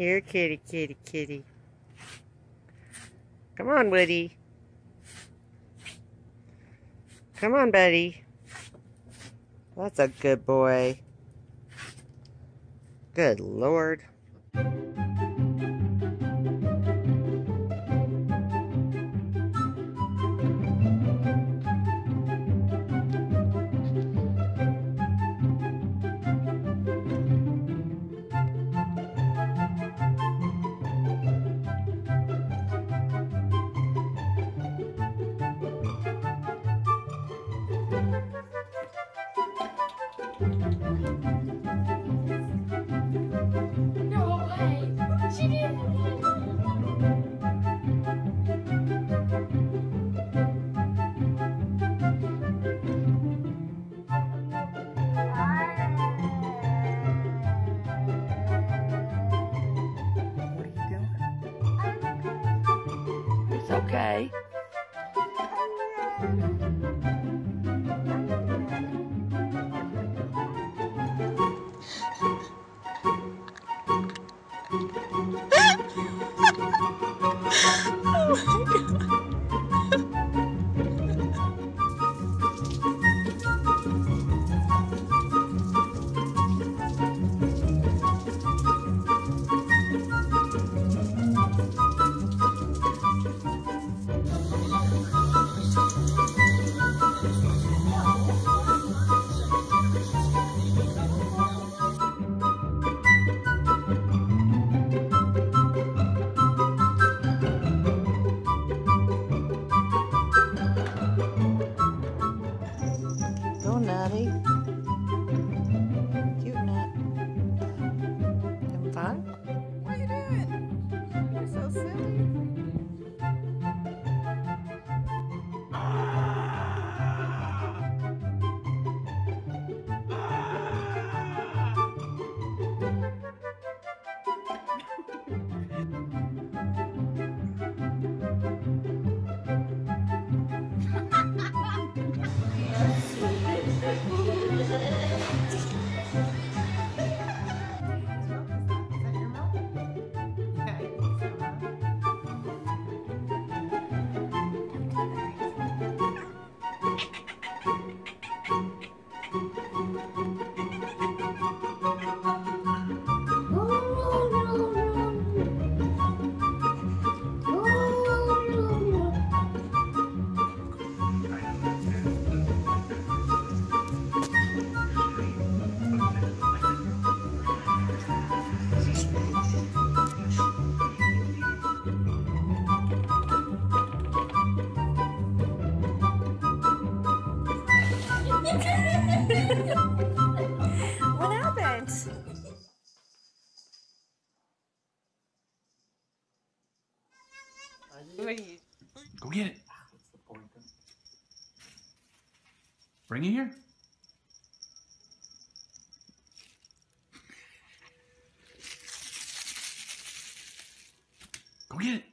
Here, kitty, kitty, kitty. Come on, Woody. Come on, buddy. That's a good boy. Good Lord. No way! She didn't! What are you doing? It's okay. Go Nutty. Cute Nut. Having fun? What are you doing? You're so silly. What happened? Go get it. Bring it here. Go get it.